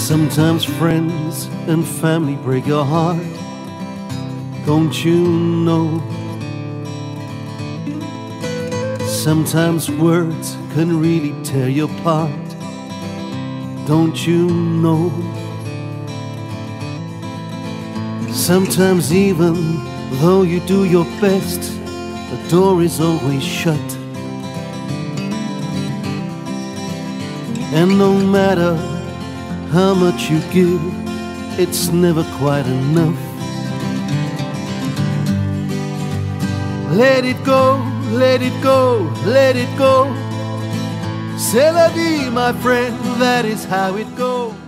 Sometimes friends and family break your heart, don't you know? Sometimes words can really tear you apart, don't you know? Sometimes even though you do your best, the door is always shut. And no matter how much you give, it's never quite enough. Let it go, let it go, let it go. C'est la vie, my friend, that is how it goes.